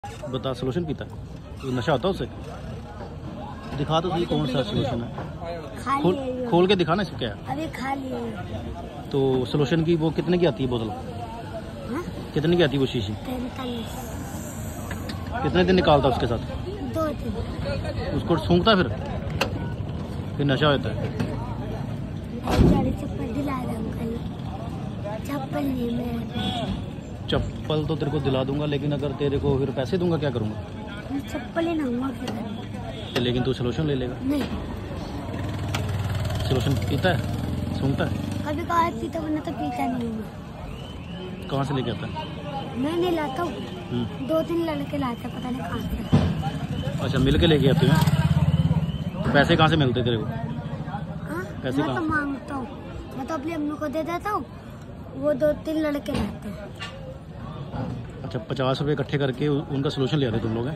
बता, सोल्यूशन पीता है? तो नशा होता है उसे? दिखा तो सही कौन सा सोल्यूशन है। खोल के दिखाना इसको क्या है। अभी खा लिए। तो सोल्यूशन की वो कितने की आती है बोतल? कितने की आती है वो शीशी? 43। कितने दिन निकालता उसके साथ? 2 दिन। उसको सूंघता फिर नशा होता है। चप्पल दिला रहा हूँ कल। चप्पल नहीं मेरे। चप्पल तो तेरे को दिला दूंगा, लेकिन अगर तेरे को फिर पैसे दूंगा क्या करूँगा? चप्पल ही ना तो लेकिन तू सोल्यूशन ले लेगा। नहीं, सोल्यूशन पीता है, सूंघता है? कभी कहा पीता, वरना तो पीता नहीं हूँ। कहाँ से लेके आता है? मैं नहीं लाता हूँ। 2-3 लड़के लाते, पता नहीं कहाँ से। अच्छा, मिल के लेके आते हैं। पैसे कहाँ से मिलते तेरे को? पैसे मैं कहाँ? तो मांगता हूँ, मैं तो अपनी अम्मी को दे देता हूँ, वो 2-3 लड़के लाते हैं। अच्छा, 50 रुपये इकट्ठे करके उनका सोल्यूशन ले आते तुम लोग हैं?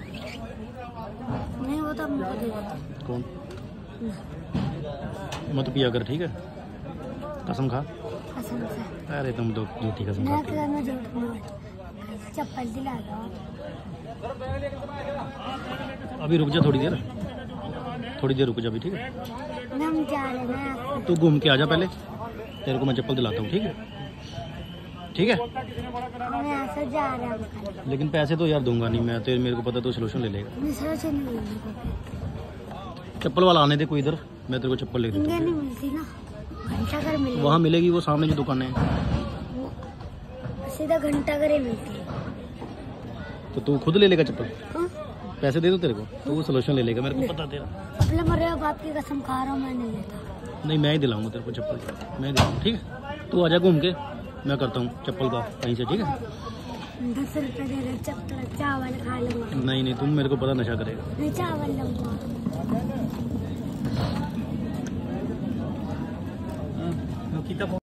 नहीं, वो तो अम्मी को दे देता हूँ। कौन? मत पिया कर, ठीक है? कसम खा। कसम से। अरे तुम तो झूठी कसम मैं खाती हो। मैं झूठ बोल। चप्पल दिला दो। अभी रुक जा थोड़ी देर, थोड़ी देर रुक जा अभी, ठीक है? हम जा रहे हैं। तू घूम के आ जा पहले, तेरे को मैं चप्पल दिलाता हूँ, ठीक है? ठीक है, हम यहाँ से जा रहे हैं। लेकिन पैसे तो यार दूंगा नहीं मैं तेरे, मेरे को पता तो सोल्यूशन ले लेगा। दूसरा से नहीं मिलती। चप्पल वाला आने दे कोई इधर, मैं तेरे को चप्पल ले देता इंडिया हूँ। नहीं मिलती ना, घंटाघर मिलेगी। वहाँ मिलेगी, वो सामने जो दुकानें हैं। सीधा घंटाघर ही मिलती है। तो तू खुद ले लेगा चप्पल? हाँ? पैसे दे दो तेरे को तो वो सोल्यूशन ले लेगा, मेरे को पता तेरा। अपने मरे बाप की कसम खा रहा हूँ, मैं नहीं लेता। नहीं, मैं ही दिलाऊंगा तेरे को चप्पल, मैं ही दिलाऊंगा, ठीक है? तू आजा घूम के, मैं करता हूँ चप्पल का कहीं से, ठीक है? 10 रुपये दे दे, चप्पल चावल खा लूँगा। नहीं नहीं, तुम मेरे को पता नशा करेगा। नहीं, चावल लूँगा।